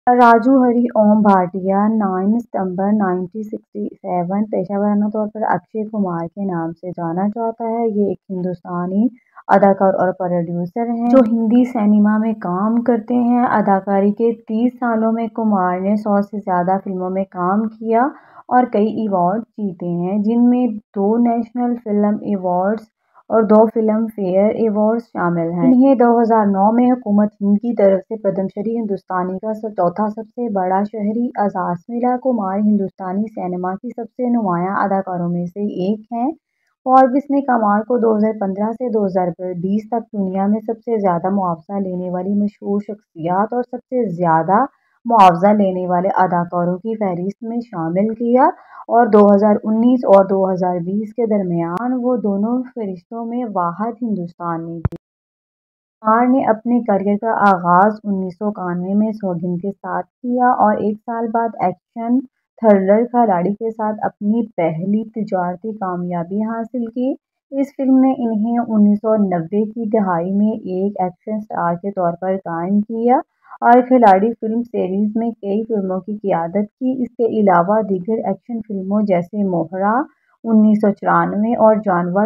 راجو ہری اوم بھاٹیا 9 ستمبر 1967 پیشہ ورانہ طور پر اکشے کمار کے نام سے جانا جاتا ہے۔ یہ ایک ہندوستانی اداکار اور پروڈیوسر ہیں جو ہندی سینما میں کام کرتے ہیں۔ اداکاری کے 30 سالوں میں کمار نے 100 سے زیادہ فلموں میں کام کیا اور کئی ایوارڈ جیتے ہیں، جن میں 2 نیشنل فلم ایوارڈز اور 2 فلم فیئر ایوارڈز شامل ہیں۔ انہیں 2009 میں حکومت ہند کی طرف سے پدم شری ہندوستان کا چوتھا سب سے بڑا شہری اعزاز ملا۔ کمار ہندوستانی سینما کی سب سے نمایاں اداکاروں میں سے ایک ہیں۔ فوربس نے کمار کو 2015 سے 2020 تک دنیا میں سب سے زیادہ معاوضہ لینے والی مشہور شخصیات اور سب سے زیادہ معاوضہ لینے والے اداکاروں کی فہرست میں شامل کیا اور 2019 اور 2020 کے درمیان وہ دونوں فہرستوں میں واحد ہندوستانی تھے۔ کمار نے اپنے کیریئر کا آغاز 1991 میں سوگندھ کے ساتھ کیا اور ایک سال بعد ایکشن تھرلر کھلاڑی کے ساتھ اپنی پہلی تجارتی کامیابی حاصل کی۔ اس فلم نے انہیں 1990 کی دہائی میں ایک ایکشن اسٹار کے طور پر قائم کیا اور کھلاڑی فلم سیریز میں کئی فلموں کی قیادت کی۔ اس کے علاوہ دیگر ایکشن فلموں جیسے موہرا 1994 اور جانور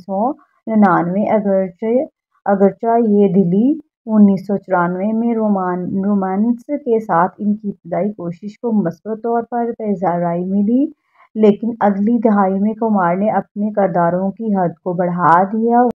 1999، اگرچہ یہ دلی 1994 میں رومانس کے ساتھ ان کی ابتدائی کوشش کو مثبت طور پر پذیرائی ملی، لیکن اگلی دہائی میں کمار نے اپنے کرداروں کی حد کو بڑھا دیا۔